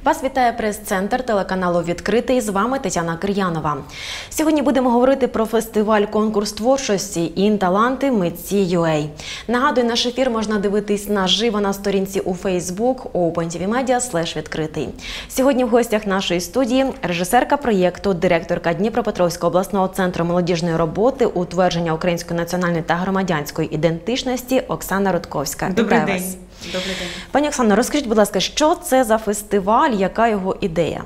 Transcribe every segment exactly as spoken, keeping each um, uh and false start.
Вас вітає прес-центр телеканалу «Відкритий». З вами Тетяна Кир'янова. Сьогодні будемо говорити про фестиваль-конкурс творчості «Інталанти митці.ua». Нагадую, наш ефір можна дивитись наживо на сторінці у Facebook OpenTVMedia слеш відкритий. Сьогодні в гостях нашої студії режисерка проєкту, директорка Дніпропетровського обласного центру молодіжної роботи, утвердження української національної та громадянської ідентичності Оксана Рудковська. Добрий день. Добрий день. Пані Оксано, розкажіть, будь ласка, що це за фестиваль, яка його ідея?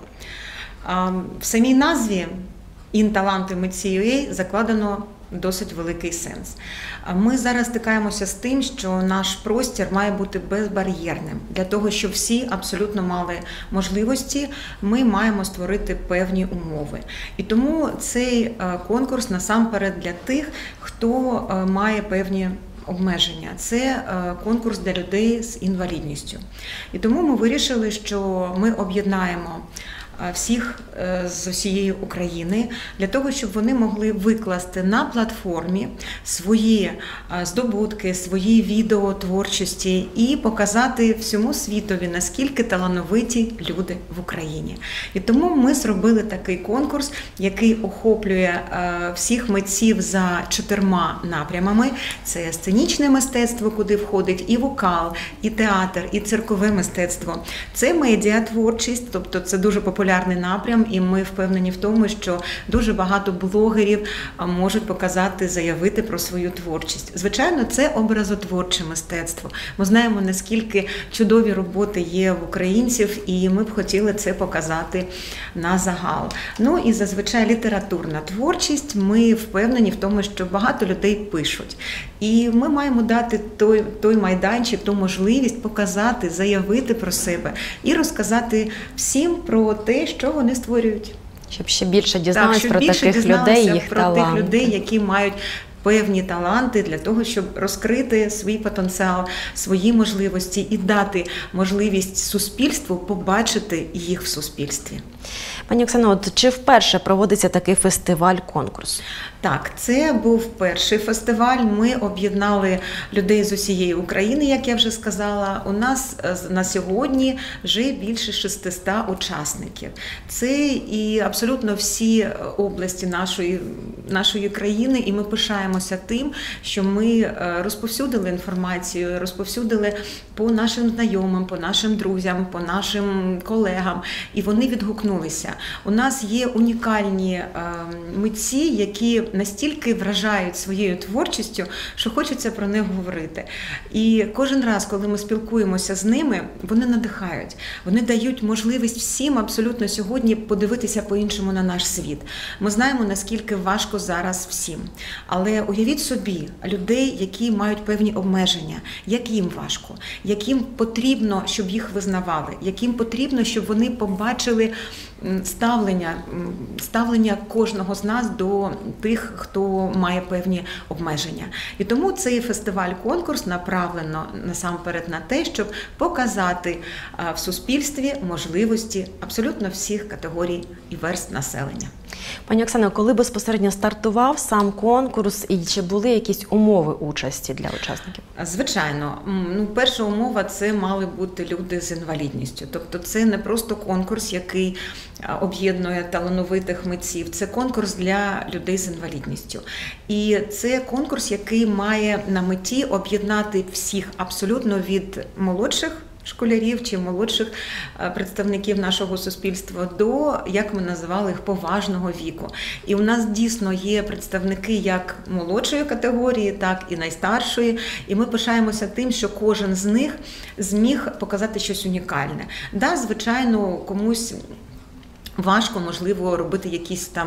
В самій назві «Інталанти митці.ua» закладено досить великий сенс. Ми зараз стикаємося з тим, що наш простір має бути безбар'єрним. Для того, щоб всі абсолютно мали можливості, ми маємо створити певні умови. І тому цей конкурс насамперед для тих, хто має певні обмеження. Це конкурс для людей з інвалідністю. І тому ми вирішили, що ми об'єднаємо всіх з усієї України для того, щоб вони могли викласти на платформі свої здобутки, свої відео творчості і показати всьому світові, наскільки талановиті люди в Україні. І тому ми зробили такий конкурс, який охоплює всіх митців за чотирма напрямами. Це сценічне мистецтво, куди входить і вокал, і театр, і циркове мистецтво. Це медіатворчість, тобто це дуже популярний популярний напрям, і ми впевнені в тому, що дуже багато блогерів можуть показати, заявити про свою творчість. Звичайно, це образотворче мистецтво. Ми знаємо, наскільки чудові роботи є в українців, і ми б хотіли це показати на загал. Ну і зазвичай літературна творчість. Ми впевнені в тому, що багато людей пишуть. І ми маємо дати той, той майданчик, ту можливість показати, заявити про себе і розказати всім про те, що вони створюють. Щоб ще більше дізналися про таких людей, їх про таланти. тих людей, які мають певні таланти для того, щоб розкрити свій потенціал, свої можливості і дати можливість суспільству побачити їх в суспільстві. Пані Оксано, от чи вперше проводиться такий фестиваль-конкурс? Так, це був перший фестиваль. Ми об'єднали людей з усієї України, як я вже сказала. У нас на сьогодні вже більше шестисот учасників. Це і абсолютно всі області нашої, нашої країни, і ми пишаємося тим, що ми розповсюдили інформацію, розповсюдили по нашим знайомим, по нашим друзям, по нашим колегам, і вони відгукнулися. У нас є унікальні митці, які настільки вражають своєю творчістю, що хочеться про них говорити. І кожен раз, коли ми спілкуємося з ними, вони надихають. Вони дають можливість всім абсолютно сьогодні подивитися по-іншому на наш світ. Ми знаємо, наскільки важко зараз всім. Але уявіть собі, людей, які мають певні обмеження, як їм важко, яким потрібно, щоб їх визнавали, яким потрібно, щоб вони побачили ставлення, ставлення кожного з нас до тих, хто має певні обмеження. І тому цей фестиваль-конкурс направлено насамперед на те, щоб показати в суспільстві можливості абсолютно всіх категорій і верств населення. Пані Оксано, коли безпосередньо стартував сам конкурс і чи були якісь умови участі для учасників? Звичайно. Ну, перша умова – це мали бути люди з інвалідністю. Тобто це не просто конкурс, який об'єднує талановитих митців. Це конкурс для людей з інвалідністю. І це конкурс, який має на меті об'єднати всіх абсолютно від молодших школярів чи молодших представників нашого суспільства до, як ми називали їх, поважного віку. І у нас дійсно є представники як молодшої категорії, так і найстаршої. І ми пишаємося тим, що кожен з них зміг показати щось унікальне. Да, звичайно, комусь важко, можливо, робити якісь там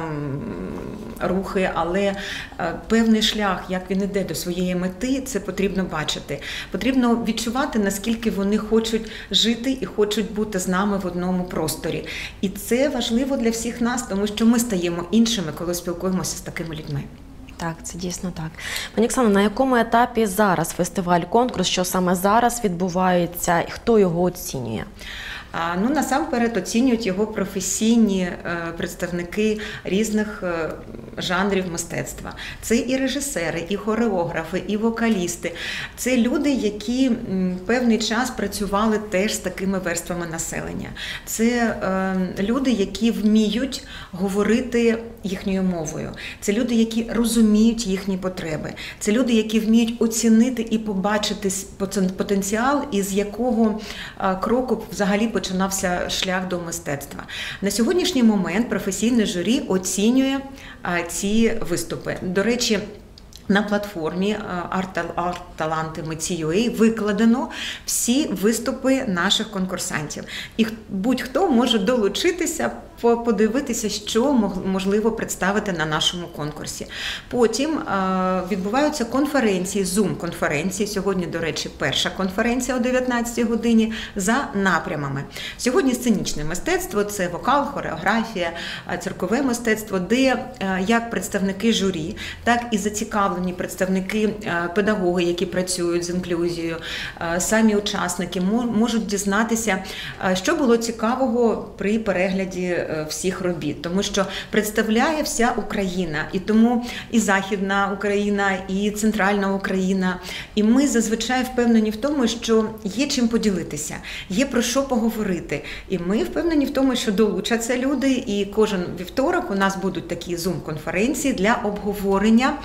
рухи, але певний шлях, як він іде до своєї мети, це потрібно бачити. Потрібно відчувати, наскільки вони хочуть жити і хочуть бути з нами в одному просторі. І це важливо для всіх нас, тому що ми стаємо іншими, коли спілкуємося з такими людьми. Так, це дійсно так. Пані Оксано, на якому етапі зараз фестиваль-конкурс, що саме зараз відбувається і хто його оцінює? А, ну, насамперед оцінюють його професійні е, представники різних е, жанрів мистецтва. Це і режисери, і хореографи, і вокалісти. Це люди, які м, певний час працювали теж з такими верствами населення. Це е, люди, які вміють говорити їхньою мовою. Це люди, які розуміють їхні потреби. Це люди, які вміють оцінити і побачити потенціал, із якого е, кроку взагалі починався шлях до мистецтва. На сьогоднішній момент професійне журі оцінює е, ці виступи. До речі, на платформі «Арт-таланти Митці.ua» викладено всі виступи наших конкурсантів. І будь-хто може долучитися, подивитися, що можливо представити на нашому конкурсі. Потім відбуваються конференції, зум-конференції. Сьогодні, до речі, перша конференція о дев'ятнадцятій годині за напрямами. Сьогодні сценічне мистецтво – це вокал, хореографія, циркове мистецтво, де як представники журі, так і зацікавлені представники, педагоги, які працюють з інклюзією, самі учасники можуть дізнатися, що було цікавого при перегляді всіх робіт, тому що представляє вся Україна, і тому і Західна Україна, і Центральна Україна, і ми зазвичай впевнені в тому, що є чим поділитися, є про що поговорити, і ми впевнені в тому, що долучаться люди, і кожен вівторок у нас будуть такі зум-конференції для обговорення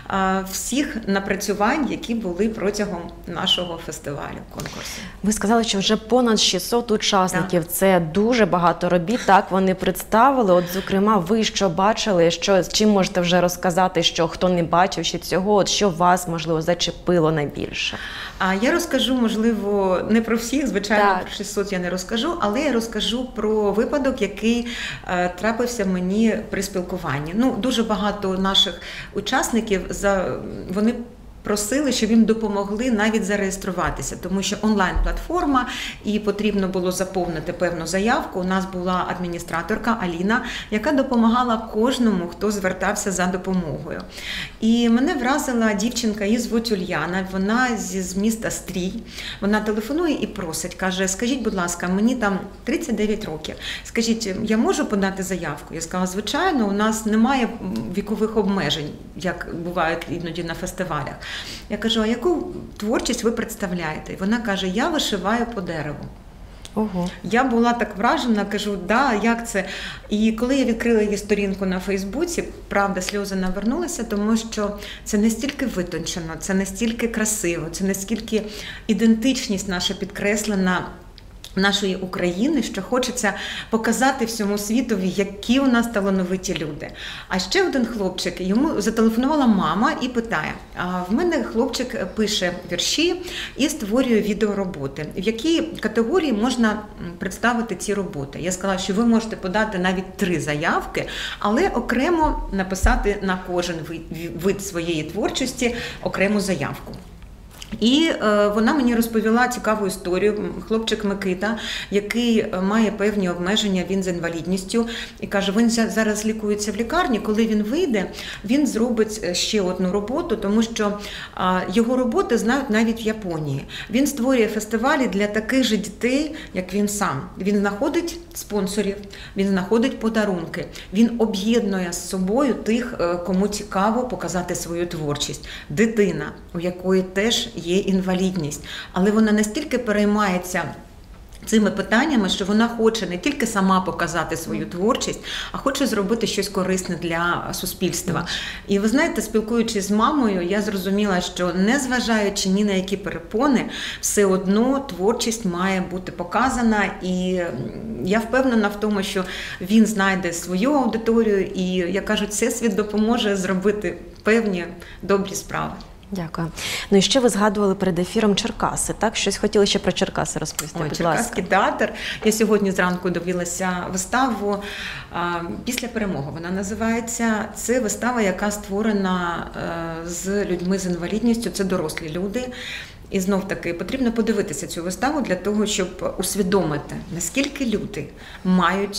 всіх напрацювань, які були протягом нашого фестивалю, конкурсу. Ви сказали, що вже понад шістсот учасників. Так. Це дуже багато робіт, так, вони представили. От, зокрема, ви що бачили, що, чим можете вже розказати, що хто не бачив ще цього, от що вас, можливо, зачепило найбільше? А я розкажу, можливо, не про всіх, звичайно, так. Про шістсот я не розкажу, але я розкажу про випадок, який е, трапився мені при спілкуванні. Ну, дуже багато наших учасників, за, вони просили, щоб їм допомогли навіть зареєструватися, тому що онлайн-платформа і потрібно було заповнити певну заявку. У нас була адміністраторка Аліна, яка допомагала кожному, хто звертався за допомогою. І мене вразила дівчинка, її звуть Ульяна, вона з міста Стрій. Вона телефонує і просить, каже: скажіть, будь ласка, мені там тридцять дев'ять років, скажіть, я можу подати заявку? Я сказала, звичайно, у нас немає вікових обмежень, як бувають іноді на фестивалях. Я кажу, а яку творчість ви представляєте? І вона каже, я вишиваю по дереву. Ого. Я була так вражена, кажу, да, як це? І коли я відкрила її сторінку на Фейсбуці, правда, сльози навернулися, тому що це настільки витончено, це настільки красиво, це настільки ідентичність наша підкреслена нашої України, що хочеться показати всьому світові, які у нас талановиті люди. А ще один хлопчик, йому зателефонувала мама і питає, а в мене хлопчик пише вірші і створює відеороботи. В якій категорії можна представити ці роботи? Я сказала, що ви можете подати навіть три заявки, але окремо написати на кожен вид своєї творчості окрему заявку. І е, вона мені розповіла цікаву історію. Хлопчик Микита, який має певні обмеження, він з інвалідністю, і каже, він зараз лікується в лікарні, коли він вийде, він зробить ще одну роботу, тому що е, його роботи знають навіть в Японії. Він створює фестивалі для таких же дітей, як він сам. Він знаходить спонсорів, він знаходить подарунки, він об'єднує з собою тих, кому цікаво показати свою творчість. Дитина, у якої теж є інвалідність, але вона настільки переймається цими питаннями, що вона хоче не тільки сама показати свою творчість, а хоче зробити щось корисне для суспільства. І ви знаєте, спілкуючись з мамою, я зрозуміла, що незважаючи ні на які перепони, все одно творчість має бути показана, і я впевнена в тому, що він знайде свою аудиторію, і, як кажуть, всесвіт допоможе зробити певні добрі справи. Дякую. Ну і ще ви згадували перед ефіром Черкаси, так? Щось хотіли ще про Черкаси розповісти, Ой, будь Черкаський ласка. театр. Я сьогодні зранку дивилася виставу «Після перемоги» вона називається. Це вистава, яка створена з людьми з інвалідністю, це дорослі люди. І знов-таки потрібно подивитися цю виставу для того, щоб усвідомити, наскільки люди мають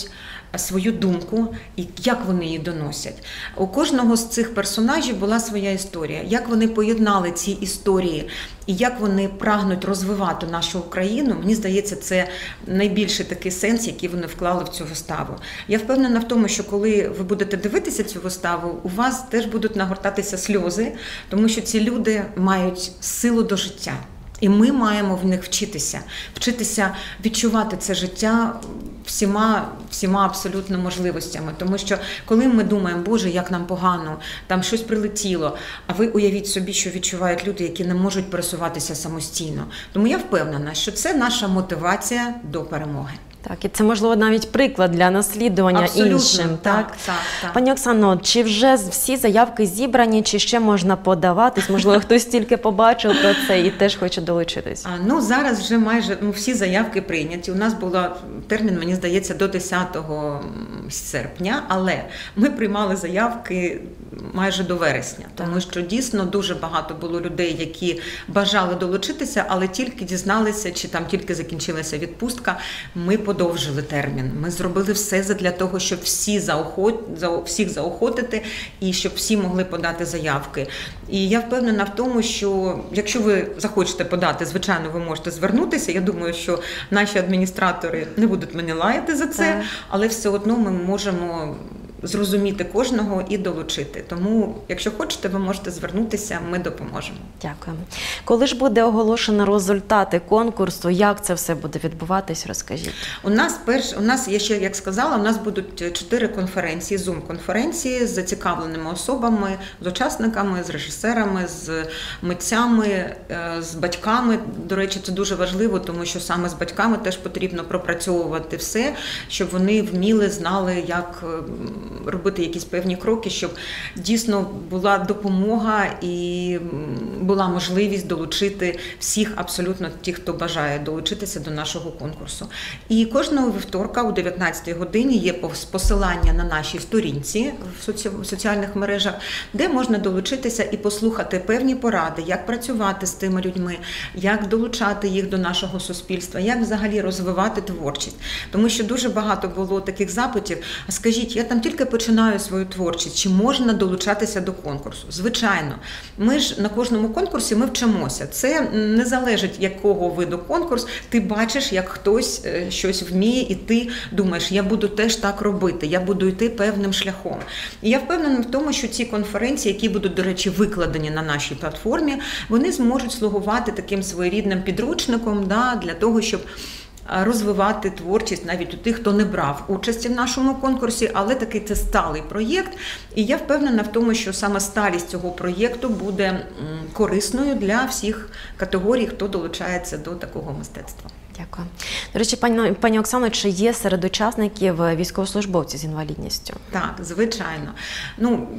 свою думку і як вони її доносять. У кожного з цих персонажів була своя історія, як вони поєднали ці історії і як вони прагнуть розвивати нашу Україну. Мені здається, це найбільший такий сенс, який вони вклали в цю виставу. Я впевнена в тому, що коли ви будете дивитися цю виставу, у вас теж будуть нагортатися сльози, тому що ці люди мають силу до життя. І ми маємо в них вчитися, вчитися відчувати це життя всіма, всіма абсолютно можливостями. Тому що коли ми думаємо, Боже, як нам погано, там щось прилетіло, а ви уявіть собі, що відчувають люди, які не можуть пересуватися самостійно. Тому я впевнена, що це наша мотивація до перемоги. Так, і це, можливо, навіть приклад для наслідування Абсолютно, іншим. так, Так? так, так. Пані Оксано, чи вже всі заявки зібрані, чи ще можна подаватись? Можливо, хтось тільки побачив про це і теж хоче долучитись? А, ну, зараз вже майже ну, всі заявки прийняті. У нас був термін, мені здається, до десятого серпня, але ми приймали заявки майже до вересня, тому що дійсно дуже багато було людей, які бажали долучитися, але тільки дізналися, чи там тільки закінчилася відпустка, ми подовжили термін. Ми зробили все для того, щоб всі заохот... всіх заохотити і щоб всі могли подати заявки. І я впевнена в тому, що якщо ви захочете подати, звичайно, ви можете звернутися. Я думаю, що наші адміністратори не будуть мене лаяти за це, так. Але все одно ми можемо зрозуміти кожного і долучити. Тому, якщо хочете, ви можете звернутися, ми допоможемо. Дякую. Коли ж буде оголошено результати конкурсу, як це все буде відбуватись, розкажіть. У нас, перш, у нас, я ще як сказала, у нас будуть чотири конференції, зум-конференції з зацікавленими особами, з учасниками, з режисерами, з митцями, з батьками. До речі, це дуже важливо, тому що саме з батьками теж потрібно пропрацьовувати все, щоб вони вміли, знали, як робити якісь певні кроки, щоб дійсно була допомога і була можливість долучити всіх, абсолютно тих, хто бажає долучитися до нашого конкурсу. І кожного вівторка о дев'ятнадцятій годині є посилання на нашій сторінці в соціальних мережах, де можна долучитися і послухати певні поради, як працювати з тими людьми, як долучати їх до нашого суспільства, як взагалі розвивати творчість. Тому що дуже багато було таких запитів, а скажіть, я там тільки починаю свою творчість, чи можна долучатися до конкурсу? Звичайно. Ми ж на кожному конкурсі ми вчимося. Це не залежить, якого виду конкурс. Ти бачиш, як хтось щось вміє, і ти думаєш, я буду теж так робити, я буду йти певним шляхом. І я впевнена в тому, що ці конференції, які будуть, до речі, викладені на нашій платформі, вони зможуть слугувати таким своєрідним підручником, да, для того, щоб розвивати творчість навіть у тих, хто не брав участі в нашому конкурсі, але такий це сталий проєкт. І я впевнена в тому, що саме сталість цього проєкту буде корисною для всіх категорій, хто долучається до такого мистецтва. Дякую. До речі, пані, пані Оксано, чи є серед учасників військовослужбовці з інвалідністю? Так, звичайно. Ну,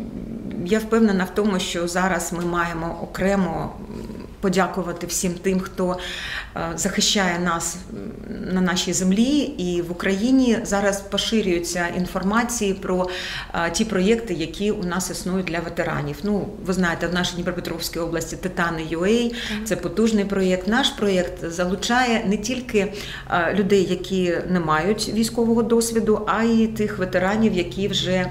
я впевнена в тому, що зараз ми маємо окремо подякувати всім тим, хто захищає нас на нашій землі, і в Україні зараз поширюються інформації про ті проєкти, які у нас існують для ветеранів. Ну, ви знаєте, в нашій Дніпропетровській області Титани ю ей – це потужний проєкт. Наш проєкт залучає не тільки людей, які не мають військового досвіду, а й тих ветеранів, які вже,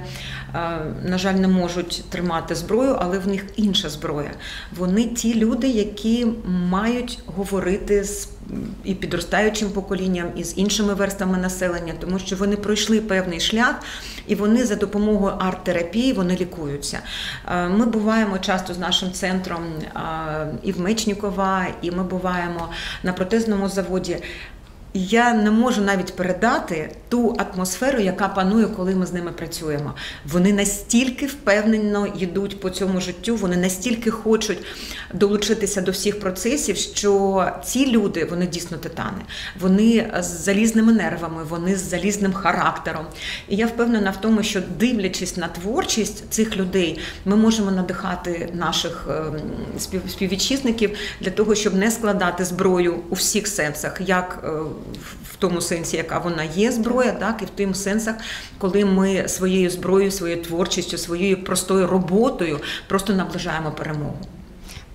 на жаль, не можуть тримати зброю, але в них інша зброя. Вони ті люди, які мають говорити з і підростаючим поколінням, і з іншими верствами населення, тому що вони пройшли певний шлях, і вони за допомогою арт-терапії вони лікуються. Ми буваємо часто з нашим центром і в Мечнікова, і ми буваємо на протезному заводі. Я не можу навіть передати ту атмосферу, яка панує, коли ми з ними працюємо. Вони настільки впевнено йдуть по цьому життю, вони настільки хочуть долучитися до всіх процесів, що ці люди, вони дійсно титани. Вони з залізними нервами, вони з залізним характером. І я впевнена в тому, що дивлячись на творчість цих людей, ми можемо надихати наших співвітчизників для того, щоб не складати зброю у всіх сенсах, як в тому сенсі, яка вона є зброя, так, і в тим сенсах, коли ми своєю зброєю, своєю творчістю, своєю простою роботою просто наближаємо перемогу.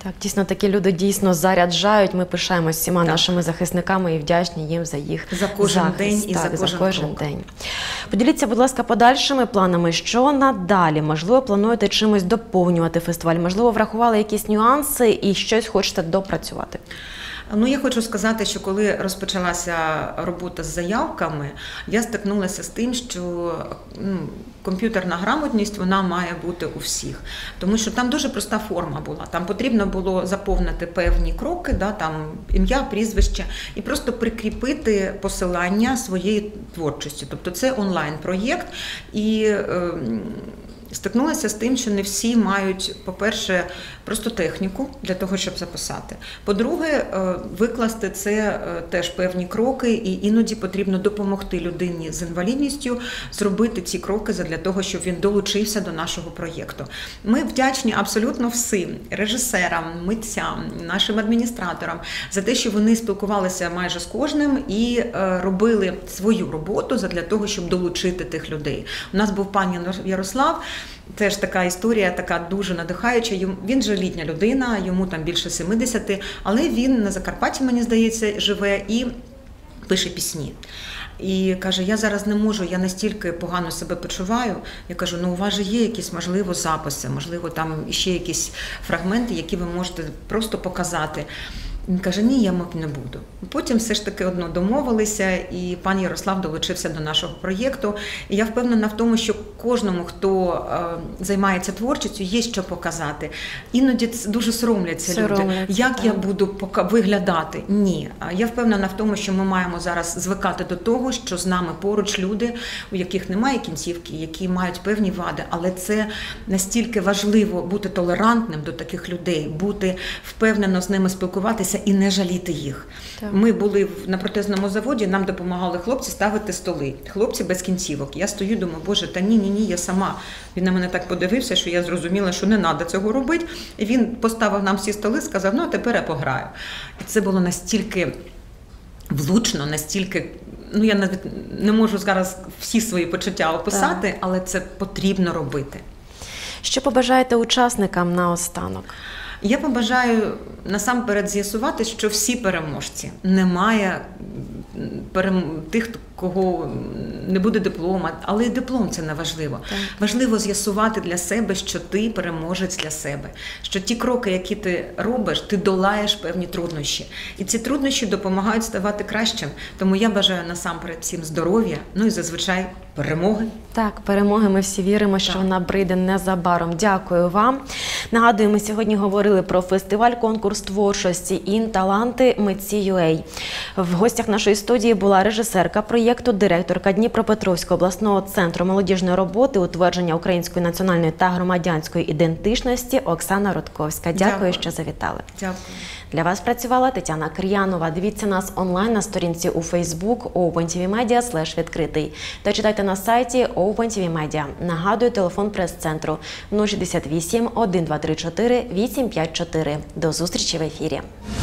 Так, дійсно, такі люди дійсно заряджають. Ми пишаємося всіма Так. нашими захисниками і вдячні їм за їх За кожен захист. день і так, за кожен кожен крок. день. Поділіться, будь ласка, подальшими планами. Що надалі? Можливо, плануєте чимось доповнювати фестиваль? Можливо, врахували якісь нюанси і щось хочете допрацювати? Ну, я хочу сказати, що коли розпочалася робота з заявками, я стикнулася з тим, що ну, комп'ютерна грамотність, вона має бути у всіх. Тому що там дуже проста форма була. Там потрібно було заповнити певні кроки, да, там ім'я, прізвище, і просто прикріпити посилання своєї творчості. Тобто це онлайн-проєкт. І е, стикнулася з тим, що не всі мають, по-перше, просто техніку для того, щоб записати. По-друге, викласти це теж певні кроки, і іноді потрібно допомогти людині з інвалідністю зробити ці кроки для того, щоб він долучився до нашого проєкту. Ми вдячні абсолютно всім режисерам, митцям, нашим адміністраторам за те, що вони спілкувалися майже з кожним і робили свою роботу для того, щоб долучити тих людей. У нас був пан Ярослав. Теж така історія, така дуже надихаюча. Він же літня людина, йому там більше сімдесят, але він на Закарпатті, мені здається, живе і пише пісні. І каже, я зараз не можу, я настільки погано себе почуваю. Я кажу, ну у вас же є якісь, можливо, записи, можливо, там ще якісь фрагменти, які ви можете просто показати. Він каже, ні, я мабуть не буду. Потім все ж таки одно домовилися, і пан Ярослав долучився до нашого проєкту. І я впевнена в тому, що кожному, хто е, займається творчістю, є що показати. Іноді дуже соромляться, соромляться люди. Як так. я буду пока виглядати? Ні. Я впевнена в тому, що ми маємо зараз звикати до того, що з нами поруч люди, у яких немає кінцівки, які мають певні вади. Але це настільки важливо бути толерантним до таких людей, бути впевнено з ними спілкуватися, і не жаліти їх. Так. Ми були на протезному заводі, нам допомагали хлопці ставити столи. Хлопці без кінцівок. Я стою, думаю, боже, та ні, ні, ні, я сама. Він на мене так подивився, що я зрозуміла, що не треба цього робити. І він поставив нам всі столи, сказав, ну, а тепер я пограю. І це було настільки влучно, настільки, ну, я навіть не можу зараз всі свої почуття описати, так. але це потрібно робити. Що побажаєте учасникам наостанок? Я побажаю насамперед з'ясувати, що всі переможці. Немає перем... тих, кого не буде диплома, але і диплом це не важливо. Так. Важливо з'ясувати для себе, що ти переможець для себе. Що ті кроки, які ти робиш, ти долаєш певні труднощі. І ці труднощі допомагають ставати кращим. Тому я бажаю насамперед всім здоров'я, ну і зазвичай перемоги. Так, перемоги, ми всі віримо, що так. вона прийде незабаром. Дякую вам. Нагадую, ми сьогодні говорили про фестиваль-конкурс творчості «Інталанти Митці.ua». В гостях нашої студії була режисерка проєкту, директорка Дніпропетровського обласного центру молодіжної роботи, утвердження української національної та громадянської ідентичності Оксана Рудковська. Дякую, Дякую. що завітали. Дякую. Для вас працювала Тетяна Кир'янова. Дивіться нас онлайн на сторінці у Facebook OpenTVMedia слеш відкритий та читайте на сайті OpenTVMedia. Нагадую, телефон прес-центру нуль шістдесят вісім, один два три чотири, вісім п'ять чотири. До зустрічі в ефірі.